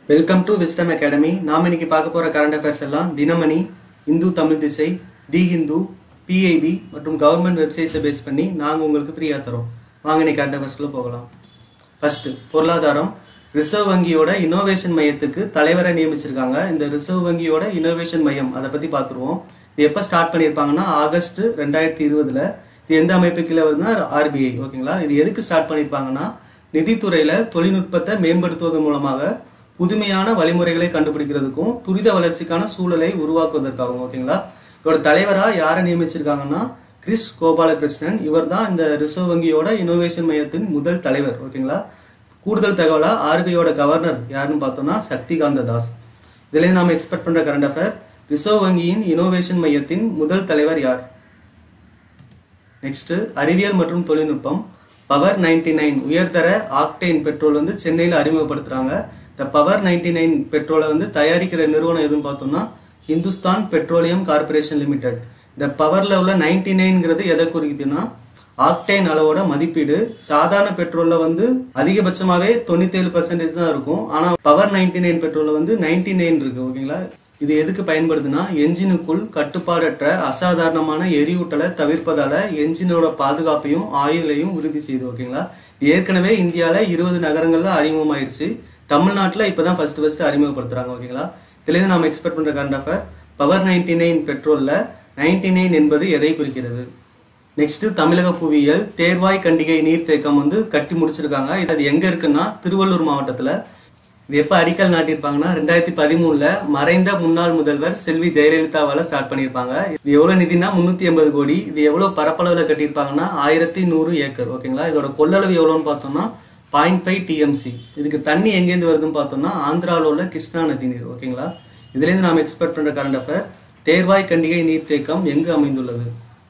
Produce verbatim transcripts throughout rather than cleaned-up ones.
Welcome to wisdom academy. நாம் இன்னைக்கு பார்க்க போகிற கரண்ட் அஃபேர்ஸ் எல்லாம் தினமணி, இந்து தமிழ் திசை, தி ஹிந்து, பிஐபி மற்றும் கவர்மெண்ட் வெப்சைட்ஸை பேஸ் பண்ணி நாங்கள் உங்களுக்கு ஃப்ரீயாக தரோம். வாங்க இன்னைக்கு கரண்ட் அஃபேர்ஸ்க்குள்ள போகலாம். ஃபர்ஸ்ட், பொருளாதாரம். ரிசர்வ் வங்கியோட இனோவேஷன் மையத்துக்கு தலைவரை நியமிச்சிருக்காங்க. இந்த ரிசர்வ் வங்கியோட இனோவேஷன் மையம் அதை பற்றி பார்த்துருவோம். இது எப்போ ஸ்டார்ட் பண்ணியிருப்பாங்கன்னா ஆகஸ்ட் ரெண்டாயிரத்தி இருபதுல. இது எந்த அமைப்பு கீழே வருதுன்னா ஆர்பிஐ. ஓகேங்களா. இது எதுக்கு ஸ்டார்ட் பண்ணியிருப்பாங்கன்னா நிதித்துறையில தொழில்நுட்பத்தை மேம்படுத்துவதன் மூலமாக புதுமையான வழிமுறைகளை கண்டுபிடிக்கிறதுக்கும் துரித வளர்ச்சிக்கான சூழலை உருவாக்குவதற்காகவும். ஓகேங்களா. இதோட தலைவராக யாரை நியமிச்சிருக்காங்கன்னா கிறிஸ் கோபாலகிருஷ்ணன். இவர் தான் இந்த ரிசர்வ் வங்கியோட இனோவேஷன் மையத்தின் முதல் தலைவர். ஓகேங்களா. கூடுதல் தகவலா ஆர்பிஐயோட கவர்னர் யாருன்னு பார்த்தோம்னா சக்திகாந்த தாஸ். இதுல நாம எக்ஸ்பெக்ட் பண்ற கரண்ட் அஃபேர், ரிசர்வ் வங்கியின் இனோவேஷன் மையத்தின் முதல் தலைவர் யார்? நெக்ஸ்ட், அறிவியல் மற்றும் தொழில்நுட்பம். பவர் நைன்டி நைன் உயர்தர ஆக்டேன் பெட்ரோல் வந்து சென்னையில் அறிமுகப்படுத்துறாங்க. இந்த பவர் நைன்டி நைன் பெட்ரோலை வந்து தயாரிக்கிற நிறுவனம் எதுன்னு பார்த்தோம்னா ஹிந்துஸ்தான் பெட்ரோலியம் கார்பரேஷன் லிமிடெட். இந்த பவர்ல உள்ள நைன்டி நைன்ங்கிறது எதை குறிக்குதுன்னா ஆக்டேன் அளவோட மதிப்பீடு. சாதாரண பெட்ரோல்ல வந்து அதிகபட்சமாவே தொண்ணூத்தி ஏழு பர்சன்டேஜ் தான் இருக்கும். ஆனா பவர் நைன்டி நைன் பெட்ரோல்ல வந்து நைன்டி நைன் இருக்கு. ஓகேங்களா. இது எதுக்கு பயன்படுதுன்னா என்ஜினுக்குள் கட்டுப்பாடற்ற அசாதாரணமான எரியூட்டலை தவிர்ப்பதால என்ஜினோட பாதுகாப்பையும் ஆயுளையும் உறுதி செய்யுது. ஓகேங்களா. ஏற்கனவே இந்தியாவில் இருபது நகரங்கள்ல அறிமுகமாயிருச்சு. தமிழ்நாட்டில் இப்போதான் ஃபர்ஸ்ட் ஃபர்ஸ்ட் அறிமுகப்படுத்துறாங்க. ஓகேங்களா. இதுலேருந்து நாம் எக்ஸ்பெக்ட் பண்ற current affair, power ninety nine பெட்ரோல்ல நைன்டி நைன் என்பது எதை குறிக்கிறது? நெக்ஸ்ட், தமிழக புவியியல். தேர்வாய் கண்டிகை நீர்த்தேக்கம் வந்து கட்டி முடிச்சிருக்காங்க. இது எங்க இருக்குன்னா திருவள்ளூர் மாவட்டத்துல. இது எப்போ அடிக்கல் நாட்டியிருப்பாங்கன்னா ரெண்டாயிரத்தி பதிமூணுல மறைந்த முன்னாள் முதல்வர் செல்வி ஜெயலலிதாவால ஸ்டார்ட் பண்ணியிருப்பாங்க. இது எவ்வளவு நிதினா முன்னூத்தி எண்பது கோடி. இது எவ்வளவு பரப்பளவுல கட்டியிருப்பாங்கன்னா ஆயிரத்தி நூறு ஏக்கர். ஓகேங்களா. இதோட கொள்ளளவு எவ்வளோன்னு பார்த்தோம்னா பாயிண்ட் ஃபைவ் டிஎம்சி. இதுக்கு தண்ணி எங்கேருந்து வருதுன்னு பார்த்தோம்னா ஆந்திராவில் உள்ள கிருஷ்ணா நதி நீர். ஓகேங்களா. இதுலேருந்து நாம் எக்ஸ்பெக்ட் பண்ற கரண்ட் அஃபேர், தேர்வாய் கண்டிகை நீர்த்தேக்கம் எங்கு அமைந்துள்ளது?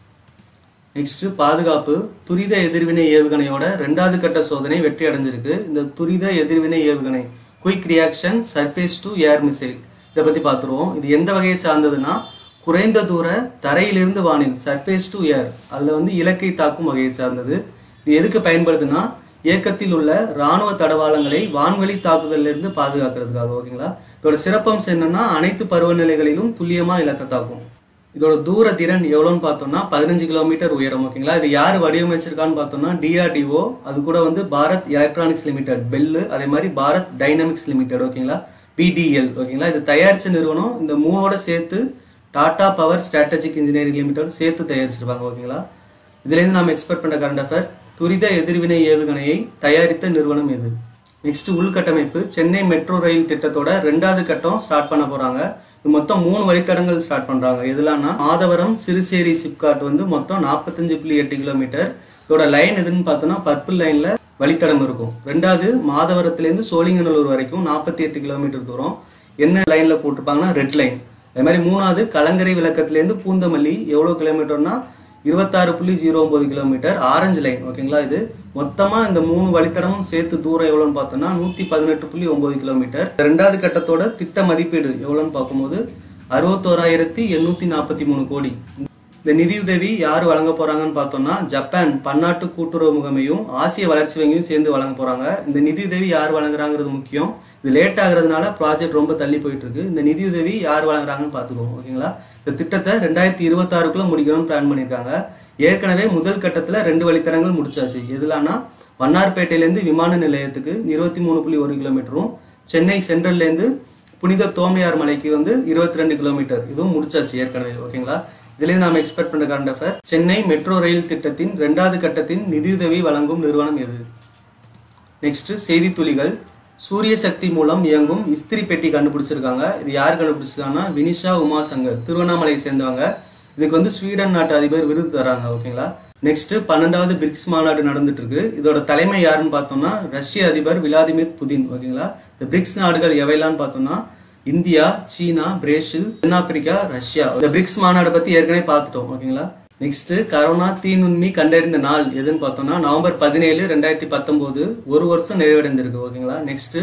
நெக்ஸ்ட், பாதுகாப்பு. துரித எதிர்வினை ஏவுகணையோட ரெண்டாவது கட்ட சோதனை வெற்றி அடைஞ்சிருக்கு. இந்த துரித எதிர்வினை ஏவுகணை quick reaction surface to air missile, இதை பத்தி பார்த்துருவோம். இது எந்த வகையை சார்ந்ததுன்னா குறைந்த தூர தரையிலிருந்து வானில் சர்ஃபேஸ் டு ஏர், அதுல வந்து இலக்கை தாக்கும் வகையை சார்ந்தது. இது எதுக்கு பயன்படுதுன்னா இயக்கத்தில் உள்ள இராணுவ தடவாளங்களை வான்வழி தாக்குதலில் இருந்து பாதுகாக்கிறதுக்காக. ஓகேங்களா. இதோட சிறப்பம்சம் என்னன்னா அனைத்து பருவநிலைகளிலும் துல்லியமா இலக்க தாக்கும். இதோட தூர திறன் எவ்வளோன்னு பார்த்தோம்னா பதினஞ்சு கிலோமீட்டர் உயரம். ஓகேங்களா. இது யார் வடிவமைச்சிருக்கான்னு பார்த்தோம்னா டிஆர்டிஓ, அது கூட வந்து பாரத் எலக்ட்ரானிக்ஸ் லிமிடெட் பெல்லு, அதே மாதிரி பாரத் டைனமிக்ஸ் லிமிடெட். ஓகேங்களா. பிடிஎல். ஓகேங்களா. இது தயாரிச்ச நிறுவனம். இந்த மூணோட சேர்த்து Tata power strategic engineering limited சேர்த்து தயாரிச்சிருப்பாங்க. ஓகேங்களா. இதுலேருந்து நாம் எக்ஸ்பெக்ட் பண்ண கரண்ட் அஃபேர், துரித எதிர்வினை ஏவுகணையை தயாரித்த நிறுவனம் எது? நெக்ஸ்ட், உள்கட்டமைப்பு. சென்னை மெட்ரோ ரயில் திட்டத்தோட ரெண்டாவது கட்டம் ஸ்டார்ட் பண்ண போறாங்க. இது மொத்தம் மூணு வழித்தடங்கள் ஸ்டார்ட் பண்றாங்க. எதுலாம்னா மாதவரம் சிறுசேரி சிப்காட் வந்து மொத்தம் நாற்பத்தஞ்சு புள்ளி எட்டு கிலோமீட்டர். இதோட லைன் எதுன்னு பார்த்தோம்னா பர்பிள் லைன்ல வழித்தடம் இருக்கும். ரெண்டாவது மாதவரத்திலேருந்து சோழிங்கநல்லூர் வரைக்கும் நாற்பத்தி எட்டு கிலோமீட்டர் தூரம் என்ன லைன்ல போட்டிருப்பாங்கன்னா ரெட் லைன். அதே மாதிரி மூணாவது கலங்கரை விளக்கத்திலேருந்து பூந்தமல்லி எவ்வளவு கிலோமீட்டர்னா இருபத்தாறு புள்ளி ஜீரோ ஒன்பது கிலோமீட்டர் ஆரஞ்சு லைன். ஓகேங்களா. இது மொத்தமா இந்த மூணு வழித்தடமும் சேர்த்து தூரம் எவ்வளோன்னு பார்த்தோம்னா நூத்தி பதினெட்டு புள்ளி ஒன்பது கிலோமீட்டர். ரெண்டாவது கட்டத்தோட திட்ட மதிப்பீடு எவ்வளோன்னு பார்க்கும்போது அறுபத்தோராயிரத்தி எண்ணூத்தி நாற்பத்தி மூணு கோடி. இந்த நிதியுதவி யார் வழங்க போறாங்கன்னு பார்த்தோம்னா ஜப்பான் பன்னாட்டு கூட்டுறவு முகமையும் ஆசிய வளர்ச்சி வங்கியும் சேர்ந்து வழங்க போறாங்க. இந்த நிதியுதவி யார் வழங்குறாங்கிறது முக்கியம். இது லேட் ஆகுறதுனால ப்ராஜெக்ட் ரொம்ப தள்ளி போயிட்டு இருக்கு. இந்த நிதியுதவி யார் வழங்குறாங்கன்னு பார்த்துக்குவோம். ஓகேங்களா. இந்த திட்டத்தை ரெண்டாயிரத்தி இருபத்தி ஆறுக்குள்ள முடிக்கணும்னு பிளான் பண்ணியிருக்காங்க. ஏற்கனவே முதல் கட்டத்துல ரெண்டு வழித்தடங்கள் முடிச்சாச்சு. எதுலான்னா வண்ணார்பேட்டையிலேருந்து விமான நிலையத்துக்கு இருபத்தி மூணு புள்ளி ஒரு கிலோமீட்டரும், சென்னை சென்ட்ரல்ல இருந்து புனித தோமையார் மலைக்கு வந்து இருபத்தி ரெண்டு கிலோமீட்டர் இதுவும் முடிச்சாச்சு ஏற்கனவே. ஓகேங்களா. இதுலேயே நாம் எக்ஸ்பெக்ட் பண்ண current affair, Chennai metro rail திட்டத்தின் ரெண்டாவது கட்டத்தின் நிதியுதவி வழங்கும் நிறுவனம் எது? நெக்ஸ்ட், செய்தி துளிகள். சூரிய சக்தி மூலம் இயங்கும் இஸ்திரி பெட்டி கண்டுபிடிச்சிருக்காங்க. இது யார் கண்டுபிடிச்சிருக்காங்கன்னா வினிஷா உமாசங்கர், திருவண்ணாமலையை சேர்ந்தவங்க. இதுக்கு வந்து ஸ்வீடன் நாட்டு அதிபர் விருது தராங்க. ஓகேங்களா. நெக்ஸ்ட், பன்னெண்டாவது பிரிக்ஸ் மாநாடு நடந்துட்டு இருக்கு. இதோட தலைமை யாருன்னு பார்த்தோம்னா ரஷ்ய அதிபர் விளாடிமிர் புதின். ஓகேங்களா. இந்த பிரிக்ஸ் நாடுகள் எவைலான்னு பார்த்தோம்னா இந்தியா, சீனா, பிரேசில், தென்னாப்பிரிக்கா, ரஷ்யா. இந்த பிரிக்ஸ் மாநாடு பத்தி ஏற்கனவே பார்த்துட்டோம். ஓகேங்களா. நெக்ஸ்ட், கரோனா தீநுண்மி கண்டறிந்த நாள் எதுன்னு பார்த்தோம்னா நவம்பர் பதினேழு ரெண்டாயிரத்தி பத்தொன்பது ஒரு வருஷம் நிறைவடைந்திருக்கு. ஓகேங்களா. நெக்ஸ்ட்,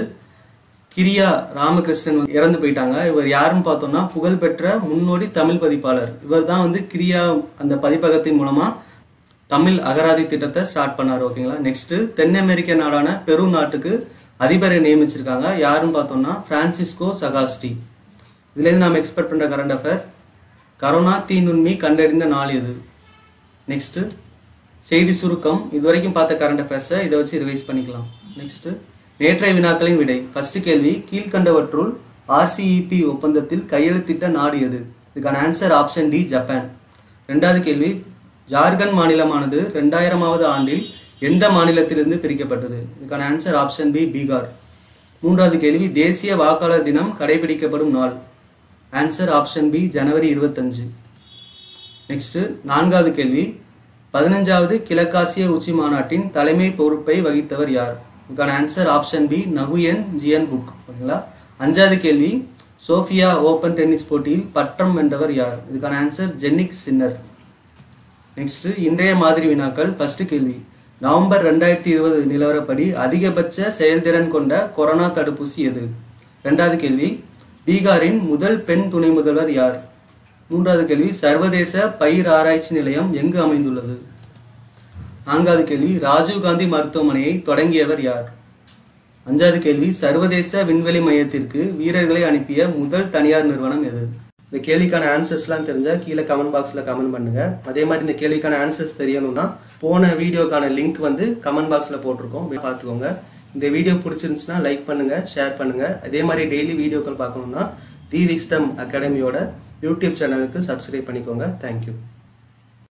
கிரியா ராமகிருஷ்ணன் இறந்து போயிட்டாங்க. இவர் யாருன்னு பார்த்தோம்னா புகழ்பெற்ற முன்னோடி தமிழ் பதிப்பாளர். இவர் தான் வந்து கிரியா அந்த பதிப்பகத்தின் மூலமா தமிழ் அகராதி திட்டத்தை ஸ்டார்ட் பண்ணாரு. ஓகேங்களா. நெக்ஸ்ட், தென் அமெரிக்க நாடான பெரு நாட்டுக்கு அதிபரை நியமிச்சிருக்காங்க. யாருன்னு பார்த்தோம்னா பிரான்சிஸ்கோ சகாஸ்டி. இதுலேருந்து நாம் எக்ஸ்பெக்ட் பண்ணுற கரண்ட் அஃபேர், கரோனா தீநுண்மி கண்டறிந்த நாள் எது? நெக்ஸ்ட்டு செய்தி சுருக்கம். இது வரைக்கும் பார்த்த கரண்ட் அஃபேர்ஸை இதை வச்சு ரிவைஸ் பண்ணிக்கலாம். நெக்ஸ்ட்டு நேற்றைய வினாக்களின் விடை. ஃபர்ஸ்ட் கேள்வி, கீழ்கண்டவற்றுள் ஆர்சிஇபி ஒப்பந்தத்தில் கையெழுத்திட்ட நாடு எது? இதுக்கான ஆன்சர் ஆப்ஷன் டி, ஜப்பான். ரெண்டாவது கேள்வி, ஜார்க்கண்ட் மாநிலமானது ரெண்டாயிரமாவது ஆண்டில் எந்த மாநிலத்திலிருந்து பிரிக்கப்பட்டது? இதுக்கான ஆன்சர் ஆப்ஷன் பி, பீகார். மூன்றாவது கேள்வி, தேசிய வாக்காளர் தினம் கடைபிடிக்கப்படும் நாள்? ஆன்சர் ஆப்ஷன் பி, ஜனவரி இருபத்தஞ்சு. நெக்ஸ்ட் நான்காவது கேள்வி, பதினஞ்சாவது கிழக்காசிய உச்சி மாநாட்டின் தலைமை பொறுப்பை வகித்தவர் யார்? இதுக்கான ஆன்சர் ஆப்ஷன் பி, நகுயன் ஜியன்புக். ஓகேங்களா. அஞ்சாவது கேள்வி, சோஃபியா ஓபன் டென்னிஸ் போட்டியில் பட்டம் வென்றவர் யார்? இதுக்கான ஆன்சர் ஜென்னிக் சின்னர். நெக்ஸ்ட் இன்றைய மாதிரி வினாக்கள். ஃபர்ஸ்ட் கேள்வி, நவம்பர் ரெண்டாயிரத்தி இருபது நிலவரப்படி அதிகபட்ச செயல்திறன் கொண்ட கொரோனா தடுப்பூசி எது? ரெண்டாவது கேள்வி, பீகாரின் முதல் பெண் துணை முதல்வர் யார்? மூன்றாவது கேள்வி, சர்வதேச பயிர் ஆராய்ச்சி நிலையம் எங்கு அமைந்துள்ளது? நான்காவது கேள்வி, ராஜீவ்காந்தி மருத்துவமனையை தொடங்கியவர் யார்? அஞ்சாவது கேள்வி, சர்வதேச விண்வெளி மையத்திற்கு வீரர்களை அனுப்பிய முதல் தனியார் நிறுவனம் எது? இந்த கேள்விக்கான ஆன்சர்ஸ்லாம் தெரிஞ்சா கீழே கமெண்ட் பாக்ஸில் கமெண்ட் பண்ணுங்க. அதே மாதிரி இந்த கேள்விக்கான ஆன்சர்ஸ் தெரியணும்னா போன வீடியோக்கான லிங்க் வந்து கமெண்ட் பாக்ஸில் போட்டிருக்கோம், பார்த்துக்கோங்க. இந்த வீடியோ பிடிச்சிருந்துச்சுன்னா லைக் பண்ணுங்க, ஷேர் பண்ணுங்க. அதே மாதிரி டெய்லி வீடியோக்கள் பார்க்கணும்னா தி விக்ஸ்டம் அகாடமியோட யூடியூப் சேனலுக்கு சப்ஸ்கிரைப் பண்ணிக்கோங்க. தேங்க்யூ.